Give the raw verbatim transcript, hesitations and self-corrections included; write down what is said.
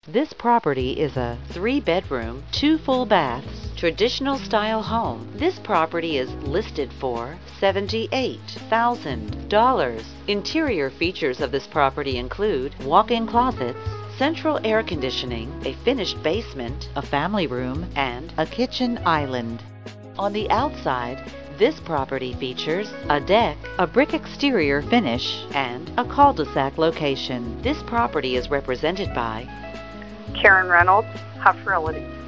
This property is a three-bedroom, two full baths, traditional style home. This property is listed for seventy-eight thousand dollars. Interior features of this property include walk-in closets, central air conditioning, a finished basement, a family room, and a kitchen island. On the outside, this property features a deck, a brick exterior finish, and a cul-de-sac location. This property is represented by Karen Reynolds, Huff Realty.